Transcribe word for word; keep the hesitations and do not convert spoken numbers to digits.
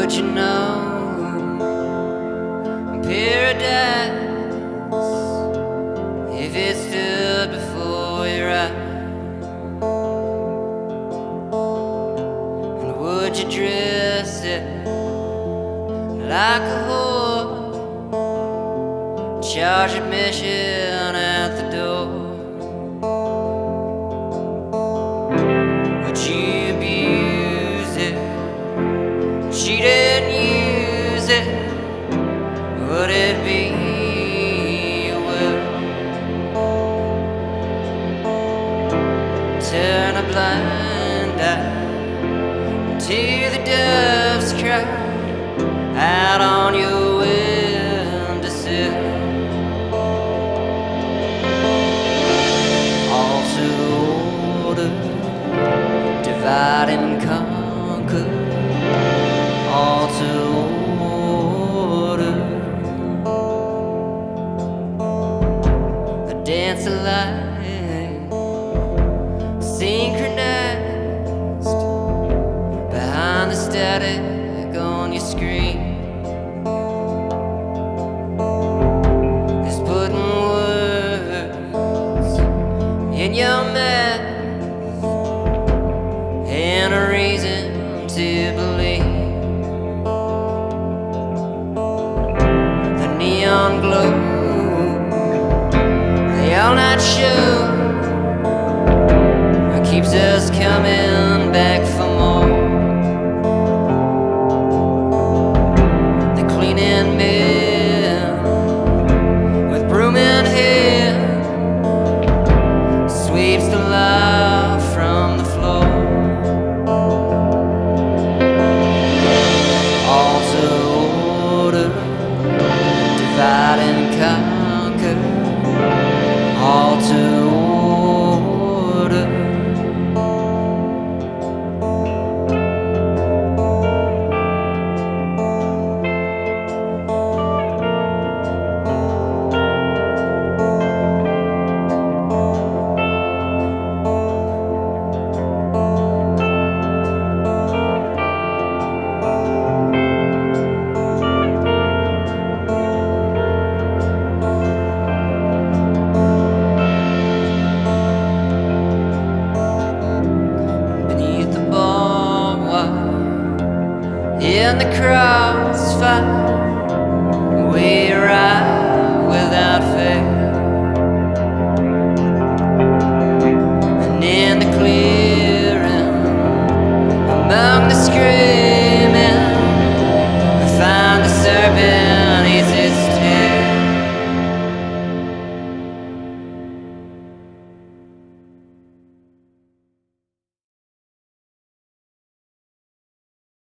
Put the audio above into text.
would you know paradise if it stood before your eyes? And would you dress it like a whore, charge admission at the door? Would you abuse it, cheat and use it? Would it be your will? Turn a blind eye to the doves cry out on your windowsill. All to order, divide and conquer. All to order, a dance of light, synchronized behind the static on your screen. Is putting words in your mouth and a reason to believe. The neon glow, the all-night show keeps us coming back for more. The cleaning men with broom in hand sweeps the love from the floor. All to order, divide and conquer. All to order. In the crossfire, we ride without fail. And in the clearing, among the screens,